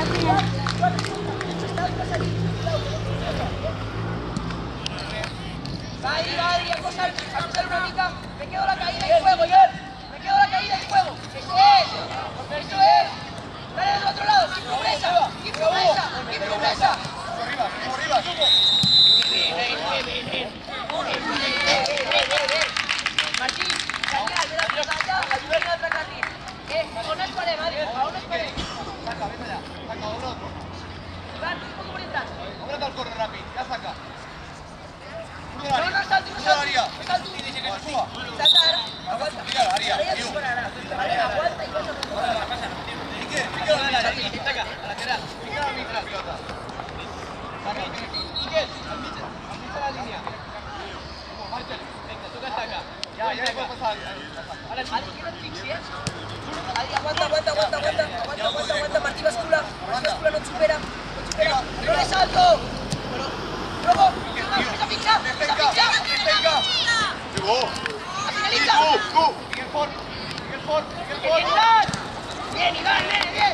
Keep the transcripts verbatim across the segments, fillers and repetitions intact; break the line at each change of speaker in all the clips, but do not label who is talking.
Ahí, Adri, acosar, acosar una mica. Me quedo la caída y juego, Ian. Me quedo la caída y juego. Eso es. Eso es. Dale del otro lado, sin pobreza. Sin pobreza. Sin pobreza.
Arriba, arriba, subo.
Bien, bien, bien, bien. Bien, bien, bien, bien. Martín, genial, ve la pelota allá, ayuda a otra carril. Eh, o no es pared, Madrid, o no es pared.
Saca, vete allá. Saca, dobla otro.
Iván, un poco por detrás.
Dobla al corre rápido, ya saca.
No, no salto, no salto. No salto.
Dice que se suba.
Saltar, aguanta.
Mira, Aria.
Ahora ya te superará. Vale, aguanta y vas a recuperar.
Pique, pique la lateral. Saca, a lateral. Pique la mitad la pelota. Saca, Pique, al mitad, al mitad de la línea. Marcha, venga, toca saca. Ya, ya le puedo pasar.
Ahora, Adri, que no te fixi, eh. Adri, aguanta, aguanta, aguanta, aguanta. Aguanta, aguanta, aguanta. Martí bascula. Martí bascula, no supera. No supera. No le salto. Luego, esa ficha, esa ficha.
Llegó.
Finaliza.
Tú, tú. Miguel Ford. Miguel Ford. Miguel Ford.
Bien, Iván, bien, bien.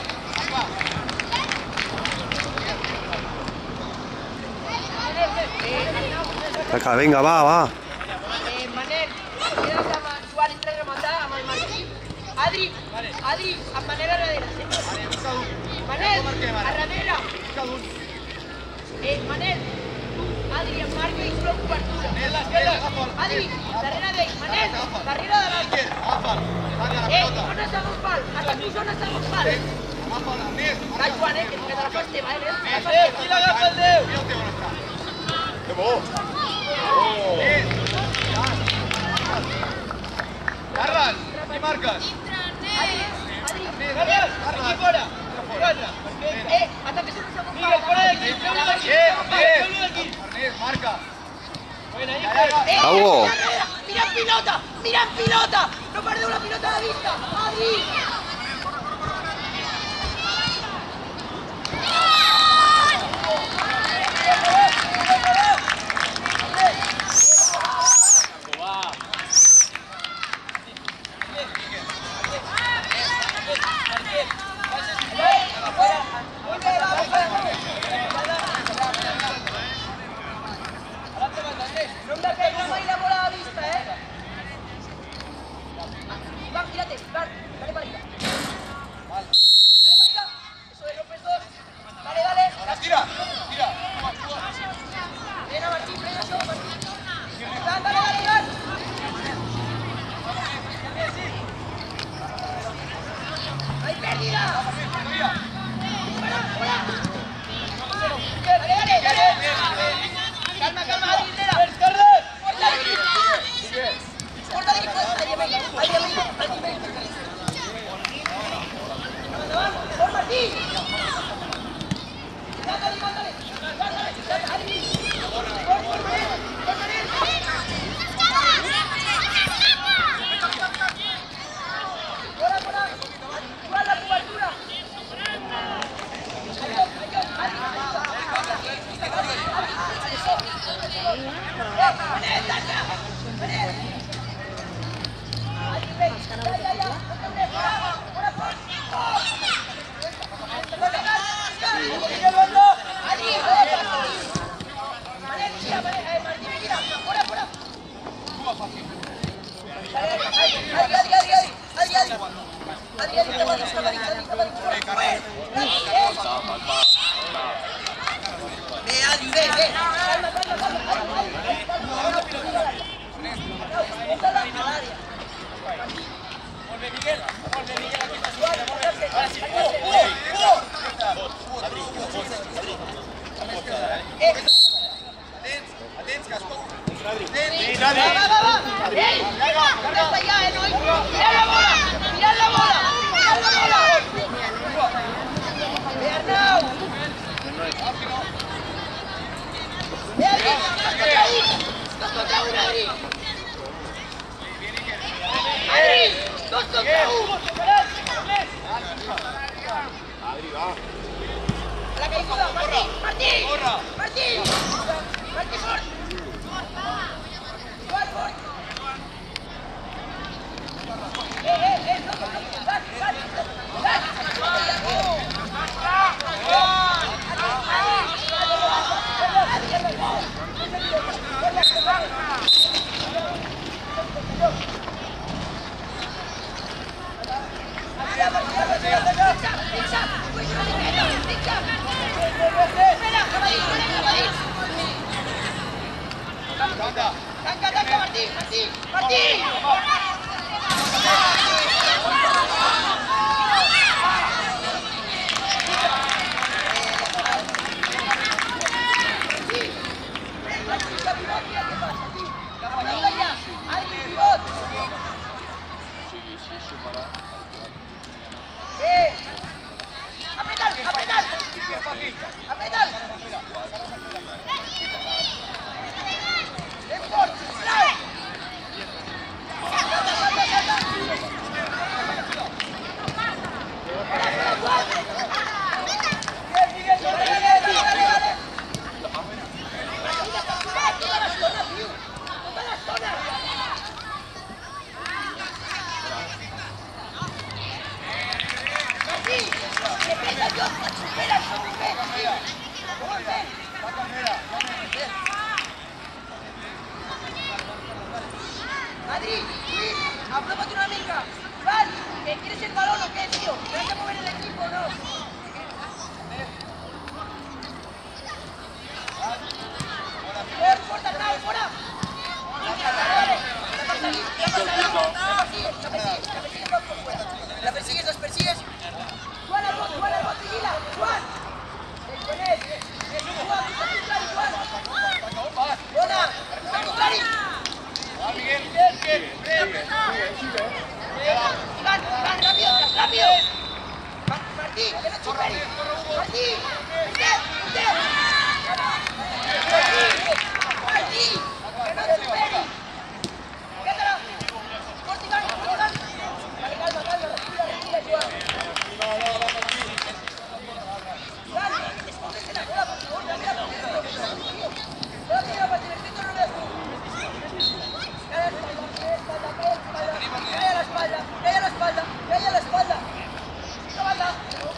Saca, venga, va, va.
Eh, Manel, queda amb Suárez tres rematar amb el Martí. Adri, Adri, amb Manel a darrere. Manel, a darrere. Eh, Manel, tu, Adri, amb Marco i prou cobertura. Adri, darrere d'ell. Manel, darrere de l'altre. Eh, zona segon pal. Hasta tu zona segon pal. Va, Joan, eh, que te la fas teva, eh.
Eh, qui l'agafa el Déu? Que bo. Carles, qui marques?
Adri, Adri.
Carles, aquí fora.
Eh, hasta que zona segon pal.
Miguel, fora d'aquí, fora d'aquí. Eh, Ernest, marca.
Eh,
Vamos.
Mira en pilota, mira en pilota. No perdeu la pilota de vista. Adri. No em despegueu mai la bola de vista, eh? Iván, gírate, Iván, dale para arriba. Dale para arriba. Eso es, rompes dos. Dale, dale.
Tira, tira.
Frena, Martín, frena yo, Martín. Iván, dale, dale, Iván. ¡Hay pérdida! Fuera, fuera. Dale, dale, dale. Calma, calma, Adri, Lera. Corta, Adri. Corta, Adri, corta, Adri, venga. Adri, venga, Adri, venga. ¡Por Martín! ¡Mándale, mándale! ¡Mándale, Adri! ¡Por, por Manel! ¡Por Manel! ¡Fuera, fuera! ¡Fuera la cobertura! ¡Adiós, adiós! ¡Adri, ayuda! ¡Manel, daña! ¡Manel! ¡Adri, ven! ¡Ya, ya, ya! ¡Fuera, fuera, fuera! ¡Adri, fuera! ¡Manel, tira, Manel! ¡Eh, Martín, tira! ¡Fuera, fuera! ¡Adri, Adri, Adri! ¡Adri, Adri! ¡Adri, Adri! ¡Adri, Adri, Adri, Adri, Adri! ¡Ve, Adri, ve, ve! ¡Calma, calma, calma!
Vuelve Miguel, vuelve Miguel, aquí está su
Ahora sí.
Atents, que es pot.
Va, va, va, va. ¡Ey! ¡Carreta ya, eh! ¡No! ¡Mirad la bola! ¡Mirad la bola! ¡Mirad la bola! ¡Ve, Arnau! ¡Ve, Adri! ¡Dos contra uno! ¡Dos contra uno, Adri! ¡Adri! ¡Dos contra uno!
Adri, va.
¡A la caiguda! ¡Martí! ¡Martí! ¡Martí! ¡Martí, Ford! ¡Igual, Ford! ¡Eh, eh, eh! ¡No! ¡Vas, vas! ¡Vas! Tanca, tanca, Martín, Martín, Martín. Apretar, apretar. Apretar. Madrid, Luis, aprópate una mica. Iván, ¿que quieres el balón o qué, tío? ¿Te vas a mover el equipo o no? ¡Fuerza, fuera, fuera! ¿La persigues, las persigues? ¡Juan, al bot, Juan, al bot, vigila! ¡Juan! ¡Con él! ¡Juan, Juan! ¡Bona! ¡Clarín!
Miguel, Miguel, Miguel.
Iván, Iván, rápido, rápido. Martín, que no chuperi. Martín, usted, usted. Martín, que no chuperi. Quédala. Corta, Iván, corta, Iván. Vale, calma, calma, respira, respira, Iván. Iván, escóndese la bola, por favor, dame la pelota. Rápido, para que el centro no le dé. Cae a la espalda, cae a la espalda, cae a la espalda. ¡Espalda!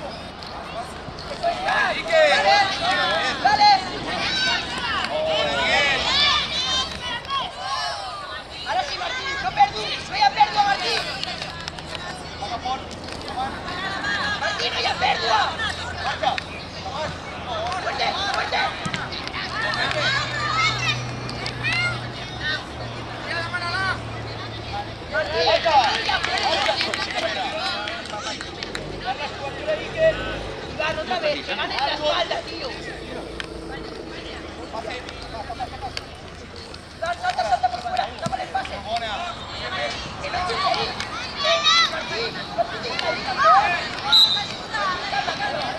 ¡Dale! ¡Dale! Ahora sí, Martín, no perdú, no hi ha pèrdua, Martín. Martín, no hi ha pèrdua. Fuerte, fuerte. Iván, otra vez, que ganes la espalda, tío. Salta, salta por fuera, dame el pase. Que no chupe ahí. Martín, no puedes ahí, campeón. Calma, calma.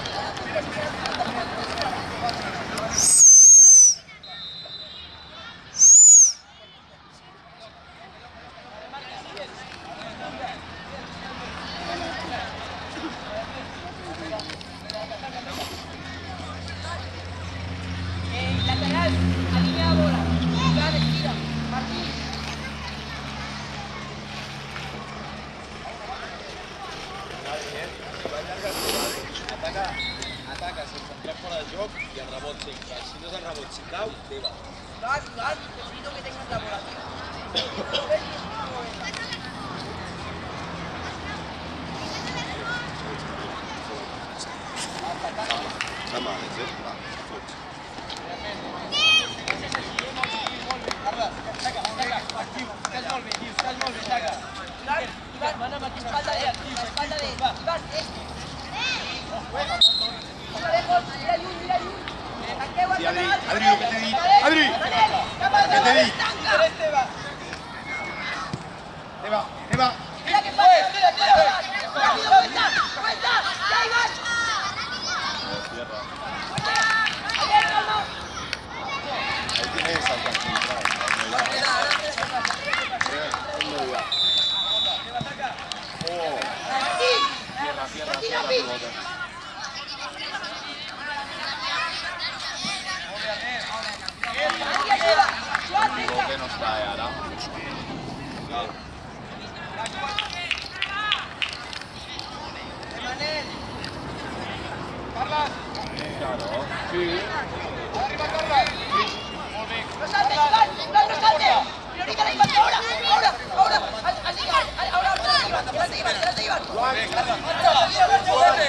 Lateral, alinea bola. Iván, estira. Martín.
Ataca, ataca sense entrar fora de joc i el rebot sempre. Si no és el rebot, si cau, teva.
Iván, Iván, necesito que tengas la bola, tío.
Està mal, eh? Va, fots.
Carles, taca, taca, actiu. Estàs molt bé, tio, estàs molt bé, taca.
Iván, Iván, espalda de él, espalda de él. Iván, este. Mira lejos, mira Yun, mira Yun. Tanqueu al
Adri,
lateral.
Adri, què t'he dit? Adri!
Manel, cap al
Què t'he
davant,
dit?
tanca.
Eres teva.
Teva, teva!
Mira que pasa, mira, mira, rápido, vuelta, vuelta, ya Iván. A ver, calma.
Ahí tienes al canchero.
Martín,
Tierra, tierra,
Martín,
tierra,
Api.
pilota.
Aquí ayuda, Joan, venga.
Pivote no està, eh, ara.
Manel.
Carles,
Claro. Sí.
arriba Carles.
No saltes, Iván, Iván, no saltes. Prioriza la Iván, ahora, ahora, ahora. Así, ahora, ahora. Iván, adelante, Iván, adelante, Iván.